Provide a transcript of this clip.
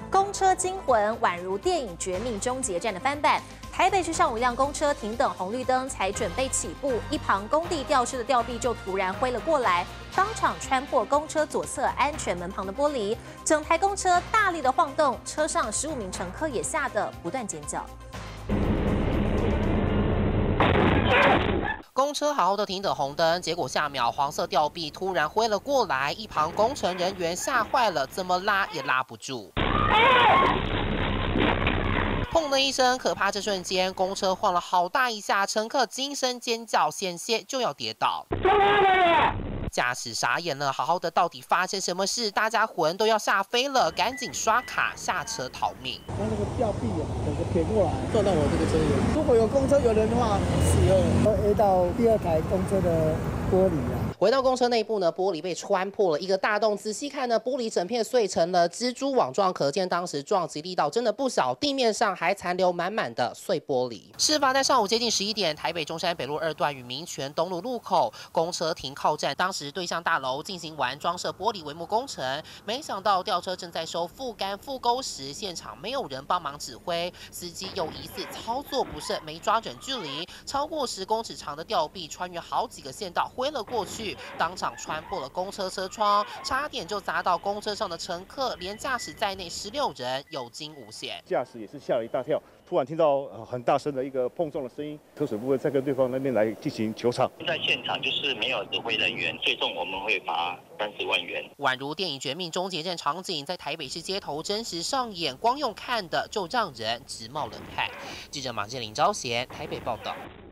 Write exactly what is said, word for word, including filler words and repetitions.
公车惊魂宛如电影《绝命终结战》的翻版。台北市上午一辆公车停等红绿灯才准备起步，一旁工地吊车的吊臂就突然挥了过来，当场穿破公车左侧安全门旁的玻璃，整台公车大力的晃动，车上十五名乘客也吓得不断尖叫。 公车好好的停等红灯，结果下秒黄色吊臂突然挥了过来，一旁工程人员吓坏了，怎么拉也拉不住。砰的一声，可怕！这瞬间，公车晃了好大一下，乘客惊声尖叫，险些就要跌倒。驾驶傻眼了，好好的，到底发生什么事？大家魂都要吓飞了，赶紧刷卡下车逃命。 他那个吊臂啊，整个撇过来，撞到我这个车员。如果有公车有人的话，死了，会 A 到第二台公车的玻璃啊。 回到公车内部呢，玻璃被穿破了一个大洞。仔细看呢，玻璃整片碎成了蜘蛛网状，可见当时撞击力道真的不小。地面上还残留满满的碎玻璃。事发在上午接近十一点，台北中山北路二段与民权东路路口，公车停靠站。当时对向大楼进行完装设玻璃帷幕工程，没想到吊车正在收副杆副钩时，现场没有人帮忙指挥，司机又疑似操作不慎，没抓准距离，超过十公尺长的吊臂穿越好几个线道挥了过去。 当场穿破了公车车窗，差点就砸到公车上的乘客，连驾驶在内十六人有惊无险。 驾驶也是吓了一大跳，突然听到很大声的一个碰撞的声音，车水部分再跟对方那边来进行球场。 在现场就是没有指挥人员，最终我们会罚三十万元。 宛如电影《绝命终结战》场景，在台北市街头真实上演，光用看的就让人直冒冷汗。记者马建林、招贤台北报道。